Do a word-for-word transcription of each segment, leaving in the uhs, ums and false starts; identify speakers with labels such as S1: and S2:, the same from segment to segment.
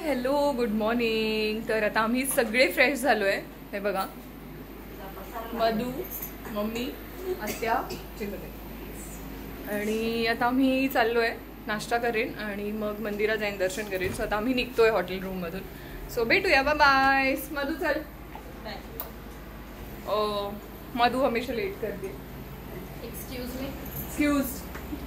S1: Hello good morning. तर आता आम्ही सगळे फ्रेश झालो आहे. हे बघा, मधू, मम्मी, आत्या, चिमणे. आणि आता आम्ही चाललो आहे, नाश्ता करेन आणि मग मंदिरात जाईन, दर्शन करेन. सो आता आम्ही निघतोय हॉटेल रूम मधून. सो भेटूया, बाय बाय. मधू चल. ओ मधू हमेशा लेट करते.
S2: Excuse me.
S1: एक्सक्यूज.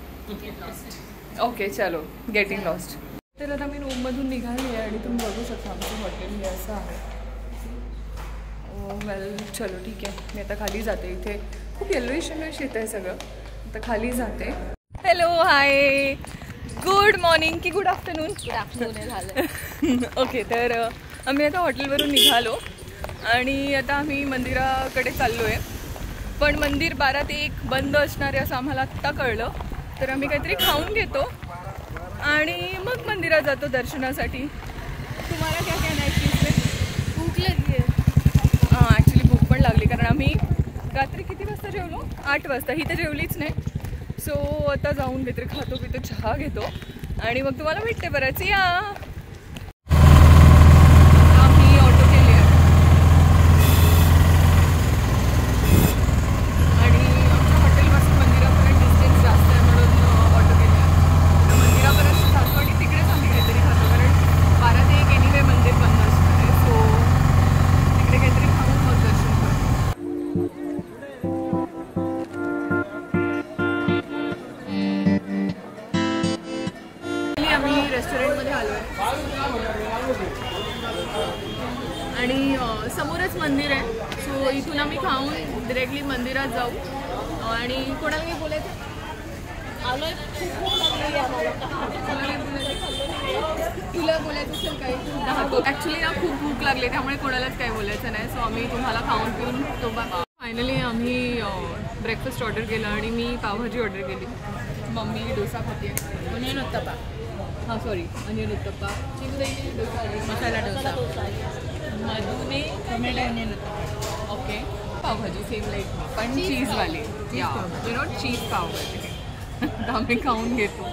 S1: ओके चलो, गेटिंग लॉस्ट. तर आता मी रूममधून निघाली आहे आणि तुम्ही बघू शकता आमचं हॉटेल हे असं आहे. ओ वेल चलो ठीक आहे. मी आता खाली जाते. इथे खूप येल्लोइश येल्लोइश येत आहे सगळं. आता खाली जाते. हॅलो हाय, गुड मॉर्निंग की गुड आफ्टरनून.
S2: गुड आफ्टरनून झालं.
S1: ओके, तर आम्ही आता हॉटेलवरून निघालो आणि आता आम्ही मंदिराकडे चाललो आहे. पण मंदिर बारा ते एक बंद असणार आहे असं आम्हाला आत्ता कळलं. तर आम्ही काहीतरी खाऊन घेतो आणि मग मंदिरात जातो दर्शनासाठी. तुम्हाला काय काय नाही?
S2: भूक लागली आहे.
S1: हां ॲक्च्युली भूक पण लागली, कारण आम्ही रात्री किती वाजता जेवलो? आठ वाजता. ही तर जेवलीच नाही. सो आता जाऊन काहीतरी खातो पितो, चहा घेतो आणि मग तुम्हाला भेटते बरंच. या आम्ही ऑटो केली आहे आणि आमच्या हॉटेलपासून मंदिरापर्यंत डिस्टन्स जास्त आहे म्हणून ऑटो केली आहे. तर मंदिरापर्यंत जातो आणि तिकडेच आम्ही काहीतरी खातो, कारण बारा ते एक एनिवे मंदिर बंद असतं आहे. सो तिकडे काहीतरी खाऊन मग दर्शन करतो. आम्ही रेस्टॉरंटमध्ये आलो आहे आणि समोरच मंदिर आहे. सो इथून आम्ही खाऊन डिरेक्टली मंदिरात जाऊ. आणि कोणाला काही बोलायचं?
S2: आलोय.
S1: तुला बोलायचं असेल काही? ॲक्च्युली ना खूप भूक लागली, त्यामुळे कोणालाच काही बोलायचं नाही. सो आम्ही तुम्हाला खाऊन पिऊन तो बा. फायनली आम्ही ब्रेकफास्ट ऑर्डर केलं आणि मी पावभाजी ऑर्डर केली. मम्मी डोसा खाते,
S2: ऑनियन उत्तप्पा.
S1: हां सॉरी ऑनियन उत्तप्पा. चिंगदाई डोसा,
S2: मसाला डोसा.
S1: मधूने
S2: tomato onion uttappa.
S1: Okay. Pav bhaji same like पण चीजवाली. या यू नॉट चीज पावभाजी. तर आम्ही खाऊन घेतो.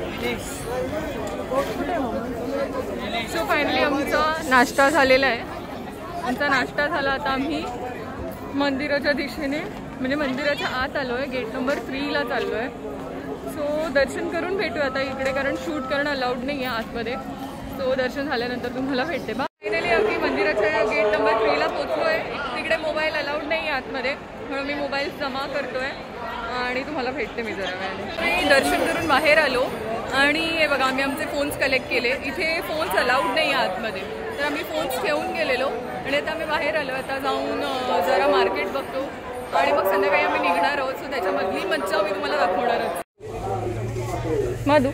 S1: सो फायनली आमचा नाश्ता झालेला आहे. आमचा नाश्ता झाला. आता आम्ही मंदिराच्या दिशेने म्हणजे मंदिराच्या आत आलो आहे. गेट नंबर थ्रीला चाललो आहे. सो दर्शन करून भेटू आता इकडे, कारण शूट करणं अलाउड नाही आहे आतमध्ये. सो दर्शन झाल्यानंतर तुम्हाला भेटते. बा फायनली आम्ही मंदिराच्या गेट नंबर थ्रीला पोचलो आहे. तिकडे मोबाईल अलाउड नाही आहे आतमध्ये, म्हणून मी मोबाईल जमा करतो आहे आणि तुम्हाला भेटते मी जरा वेळाने. मी दर्शन करून बाहेर आलो आणि हे बघा आम्ही आमचे फोन्स कलेक्ट केले. इथे फोन्स अलाउड नाही आहे आतमध्ये, तर आम्ही फोन्स ठेवून गेलेलो आणि आता आम्ही बाहेर आलो. आता जाऊन जरा मार्केट बघतो आणि मग संध्याकाळी आम्ही निघणार आहोत. सो त्याच्यामधली मज्जा मी तुम्हाला दाखवणारच. मधू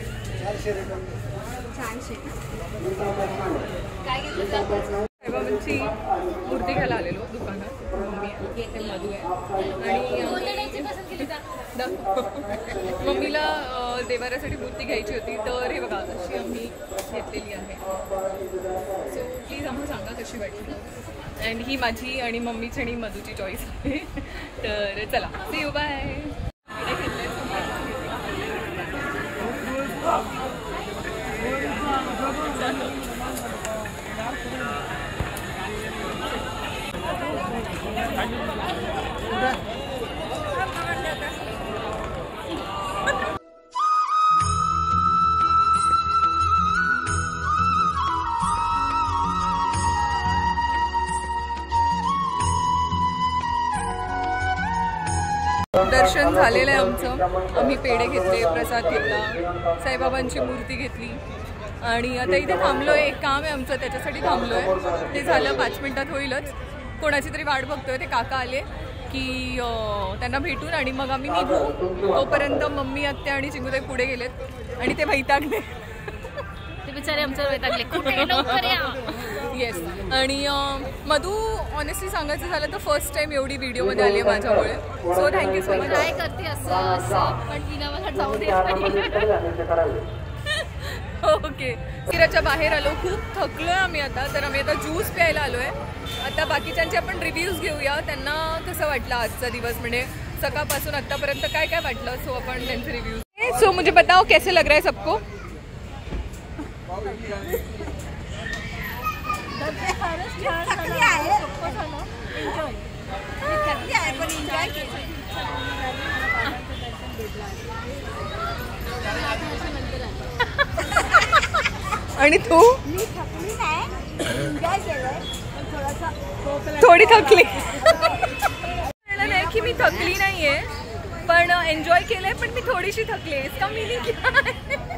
S1: साईबाबांची मूर्ती घ्यायला आलेलो दुकानात. मम्मी आहे, मधू आहे आणि मम्मीला देवाऱ्यासाठी मूर्ती घ्यायची होती. तर हे बघा अशी आम्ही घेतलेली आहे. सो प्लीज आम्हाला सांगा कशी वाटली. अँड ही माझी आणि मम्मीची आणि मधूची चॉईस आहे. तर चला सी यू बाय. दर्शन झालेलं आहे आमचं. आम्ही पेढे घेतले, प्रसाद घेतला, साईबाबांची मूर्ती घेतली आणि आता इथे थांबलो आहे. एक काम आहे आमचं, त्याच्यासाठी थांबलो आहे. ते झालं पाच मिनटात होईलच. कोणाची तरी वाट बघतोय. ते काका आले की त्यांना भेटून आणि मग आम्ही निघू. तोपर्यंत मम्मी आत्या आणि चिंगूताई पुढे गेलेत आणि ते वैतागले.
S2: ते बिचारे आमच्यावर वैतागले. कुठे लवकर या.
S1: येस. आणि मधू ऑनेस्टली सांगायचं झालं तर फर्स्ट टाइम एवढी व्हिडिओमध्ये आली आहे माझ्यामुळे. So thank you so much.
S2: काय करते असं असं पण तिला मला जाऊ दे.
S1: ओके. मंदिराच्या बाहेर आलो. खूप थकलो आहे आम्ही आता. तर आम्ही आता ज्यूस प्यायला आलो आहे. आता बाकीच्यांचे आपण रिव्ह्यूज घेऊया. त्यांना कसं वाटलं आजचा दिवस, म्हणजे सकाळपासून आतापर्यंत काय काय वाटलं. सो आपण त्यांचे रिव्ह्यूज. सो मुझे बताओ कैसे लग रहा है सबको.
S3: थकली आहे एन्जॉय थकली आहे पण एन्जॉय केलं.
S1: आणि तू?
S3: मी थकली नाही, एन्जॉय केलंय पण थोडासा
S1: थोडी थकली नाही की मी थकली नाहीये पण एन्जॉय केलंय पण मी थोडीशी थकली आहे. इसका मीनिंग क्या है?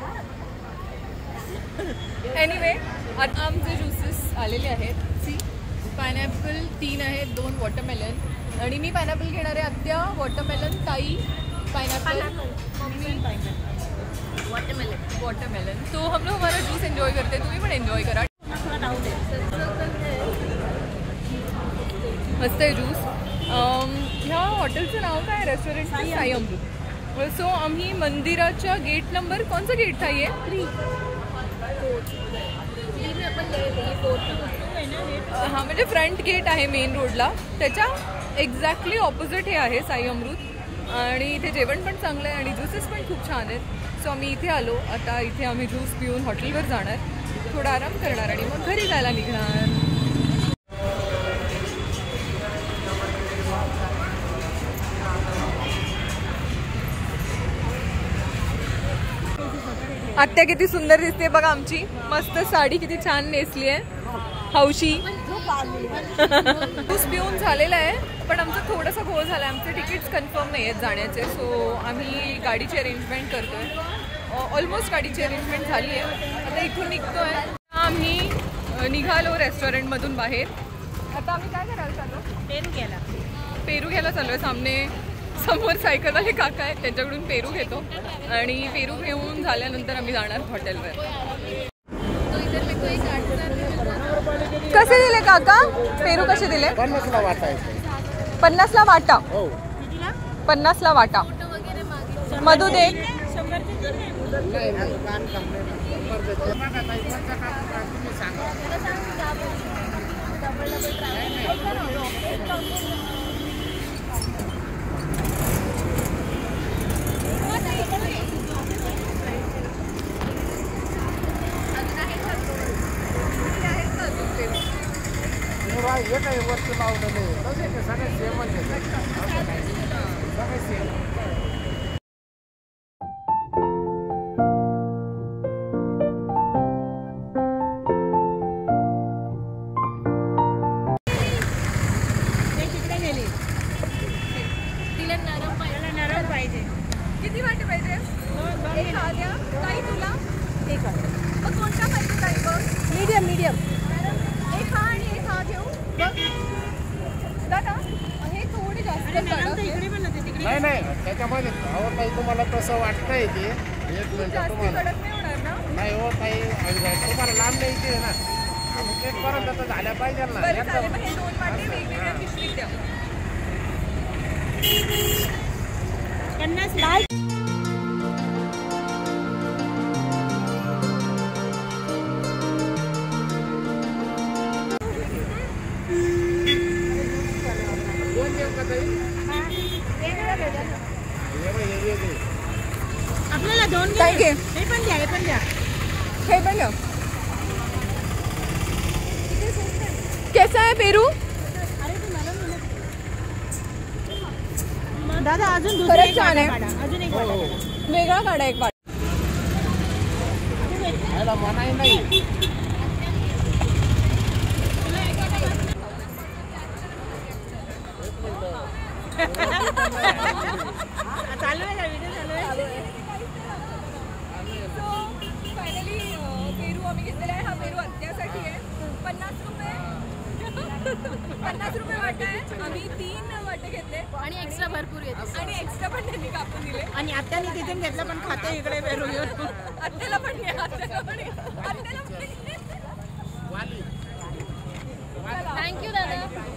S1: एनिवे आता आमचे ज्युसेस आलेले आहेत. सी पायनॅपल तीन आहेत, दोन वॉटरमेलन आणि मी पायनॅपल घेणार आहे. आत्या वॉटरमेलन, ताई पायनॅपल, मम्मी
S2: वॉटरमेलन.
S1: वाटरमेलन. तो हम लोग हमारा जूस एंजॉय करते हैं, तुम्ही पण एंजॉय करा. मस्त आहे ज्यूस. ह्या हॉटेलचं नाव काय? रेस्टॉरंटचं साई अमृत. सो आम्ही मंदिराच्या गेट नंबर कोणचा गेट था ये?
S2: थ्री
S1: हां म्हणजे फ्रंट गेट आहे मेन रोडला, त्याच्या एक्झॅक्टली ऑपोजिट हे आहे साई अमृत. आणि इथे जेवण पण चांगलं आहे आणि ज्युसेस पण खूप छान आहेत. सो आम्ही इथे आलो. आता इथे आम्ही ज्यूस पिऊन हॉटेलवर जाणार, थोडा आराम करणार आणि मग घरी जायला निघणार. आत्या किती सुंदर दिसते बघा आमची. मस्त साडी किती छान नेसली आहे, हौशी. ज्यूस पिऊन झालेला आहे पण आमचा थोडासा घोळ झाला आहे. आमचे तिकीट्स कन्फर्म नाही आहेत जाण्याचे. सो आम्ही गाडीची अरेंजमेंट करतोय. ऑलमोस्ट गाडीची अरेंजमेंट झाली आहे. आता इथून निघतोय. आम्ही निघालो रेस्टॉरंटमधून बाहेर. आता आम्ही काय करायला चाललो?
S2: पेरू घ्यायला
S1: पेरू घ्यायला चाललो आहे. सामने समोर सायकलवाले काका आहेत, त्यांच्याकडून पेरू घेतो आणि पेरू घेऊन झाल्यानंतर आम्ही जाणार हॉटेलवर. कसे दिले काका पेरू? कसे दिले?
S4: पन्नासला वाटा आहे.
S1: पन्नासला वाटा.
S4: हो
S1: पन्नासला वाटा. मधू दे.
S4: एकही वस्तू लावलेलं आहे सगळे सेमच आहे. सगळे सेम.
S2: तिला नरम पाहिजे. नरम पाहिजे.
S1: किती वाटे पाहिजे? एक हा द्या. ताई तुला
S3: ठीक आहे.
S1: मग कोणता पाहिजे ताई? बघ
S3: मीडियम मीडियम
S1: एक हा आणि एक हा घेऊ. बघ दादा हे थोडे जास्त
S4: नाही नाही त्याच्यामध्ये अहो ताई तुम्हाला तसं वाटतंय की एक मिनिट
S1: जास्त
S4: तुम्हाला
S1: कडक नाही होणार ना?
S4: नाही हो ताई तुम्हाला लांब न्यायची आहे ना. आम्ही तेचपर्यंत तर झाल्या पाहिजे ना.
S1: बरं चालेल. मग हे दोन वाटे वेगवेगळ्या पिशवीत द्या.
S3: पन्नास लाल
S4: दोन देऊ का ताई?
S3: आपल्याला दोन
S1: काय घे?
S3: हे पण द्या हे पण द्या.
S1: हे पण द्या. कैसा है पेरू?
S3: दादा अजून दुसरी
S1: खरंच
S3: एक
S1: छान आहे.
S3: वाटा काढा. अजून एक वाटा काढा.
S1: वेगळा काढा एक वाट.
S4: याला मनाई नाही.
S3: चालू आहे का व्हिडिओ? चालू आहे.
S1: सो फायनली पेरू आम्ही घेतलेला आहे. हा पेरू अत्यासाठी आहे. पन्नास रुपये पन्नास रुपये वाटा आहे. आम्ही तीन वाटे घेतले
S2: आणि एक्स्ट्रा भरपूर येते.
S1: आणि एक्स्ट्रा पण त्यांनी कापून दिले.
S3: आणि आत्याने तिथून घेतलं पण खाते इकडे पेरू घेऊन.
S1: आत्याला पण घे. आत्याला पण घे. आत्याला पण घे.
S2: थँक्यू दादा.